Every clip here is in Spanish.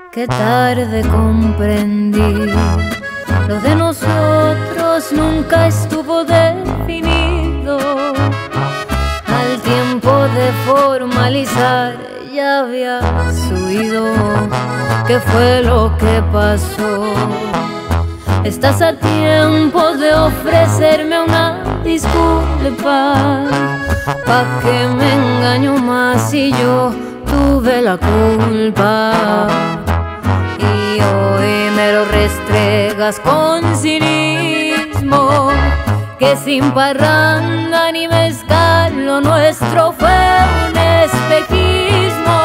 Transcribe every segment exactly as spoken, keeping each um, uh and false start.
Qué tarde comprendí, lo de nosotros nunca estuvo definido. Al tiempo de formalizar ya habías huido. ¿Qué fue lo que pasó? Estás a tiempo de ofrecerme una disculpa, pa' que me engaño más si yo tuve la culpa. Y hoy me lo restregas con cinismo, que sin parranda ni mezcal lo nuestro fue un espejismo.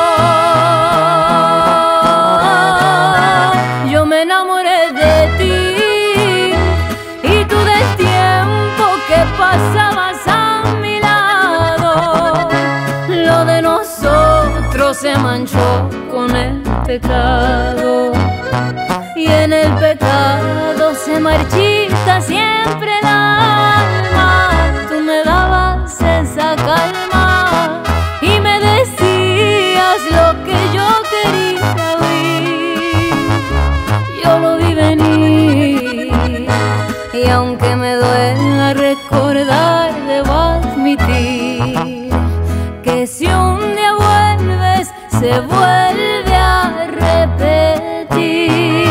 Yo me enamoré de ti y tú del tiempo que pasabas a mi lado. Lo de nosotros se manchó con el pecado, y en el pecado se marchita siempre el alma. Tú me dabas esa calma y me decías lo que yo quería oír. Yo lo vi venir, y aunque me duela recordar, debo admitir que si un día vuelves, se vuelve a repetir.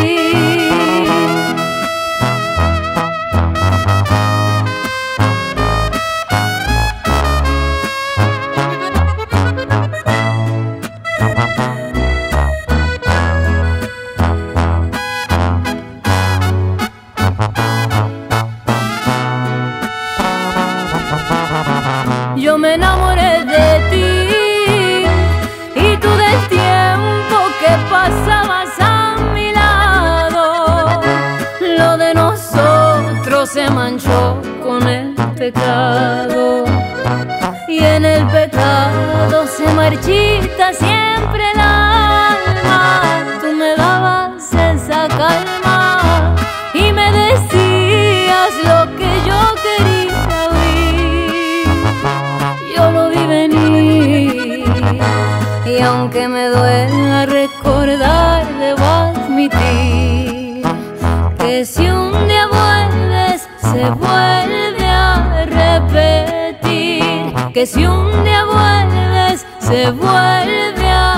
Yo me enamoré de ti y tú del tiempo que pasabas a mi lado. Lo de nosotros se manchó con el pecado, y en el pecado se marchita siempre el alma. Tú me dabas esa calma y me decías lo que yo quería oír. Yo lo vi venir, y aunque me duela recordar, debo admitir que si un día vuelves, se vuelve a repetir. Que si un día vuelves, se vuelve a